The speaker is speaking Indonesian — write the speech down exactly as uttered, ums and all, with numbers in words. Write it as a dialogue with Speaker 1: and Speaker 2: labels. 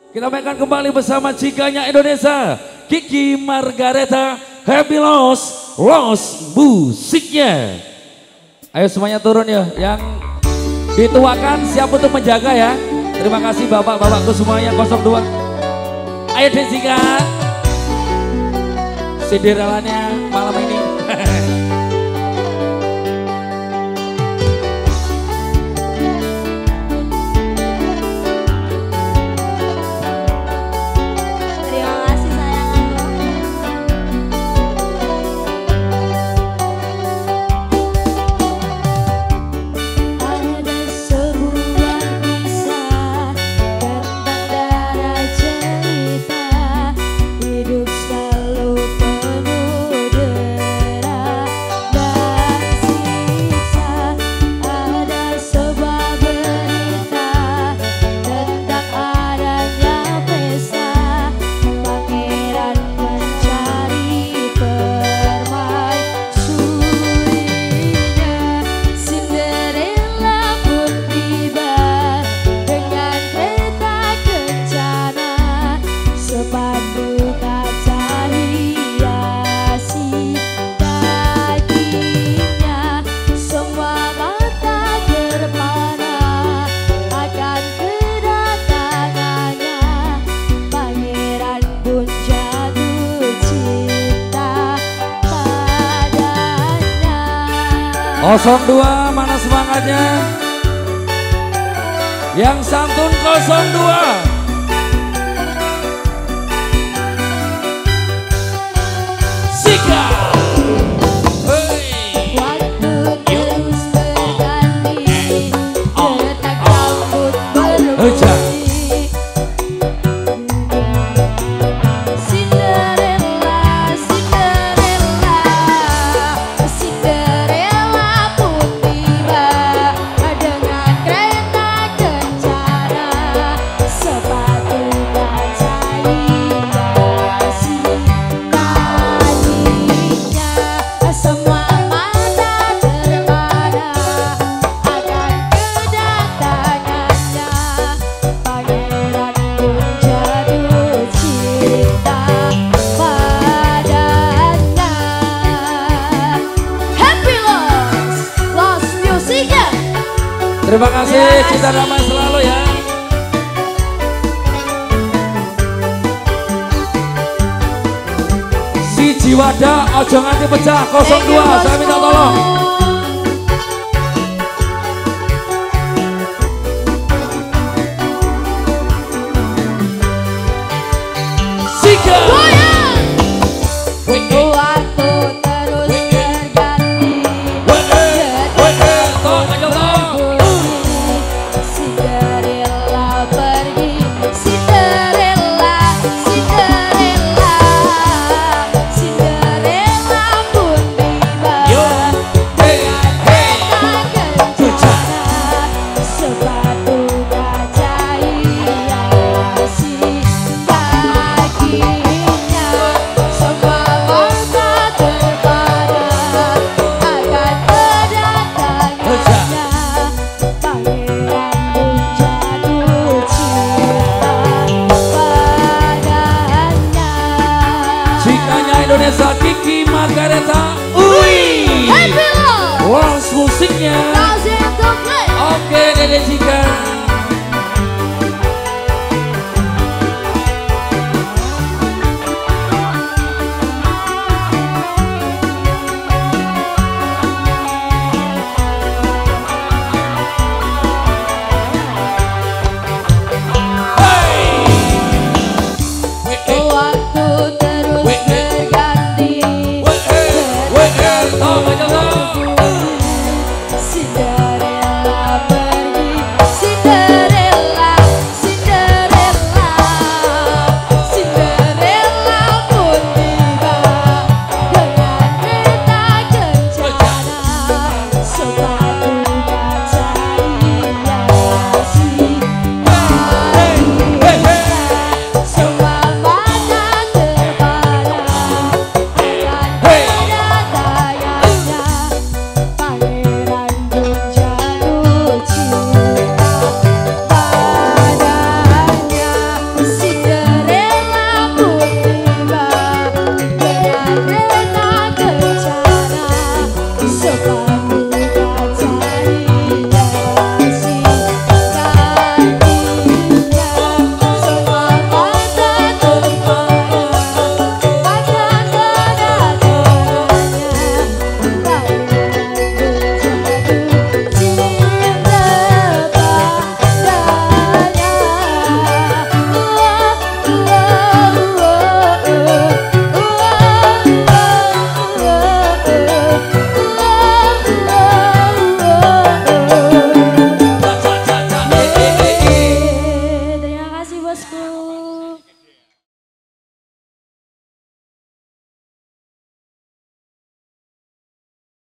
Speaker 1: Kita mainkan kembali bersama Cikanya Indonesia, Kiki Margareta, Happy Loss, Loss musiknya. Ayo semuanya turun ya, yang dituakan siap untuk menjaga ya. Terima kasih bapak-bapakku semuanya nol dua. Ayo Desika, Cinderellanya malam ini. nol dua mana semangatnya? Yang santun nol dua. Sika. Hey.
Speaker 2: Waktu terus berganti, detak rambut berubah.
Speaker 1: Terima kasih, cinta damai selalu ya. Si Jiwada ojo nganti pecah nol dua, saya minta tolong. Sika. Indonesia, Kiki Margareta, Ui, Happy Loss musiknya. Oke, Dede Cika.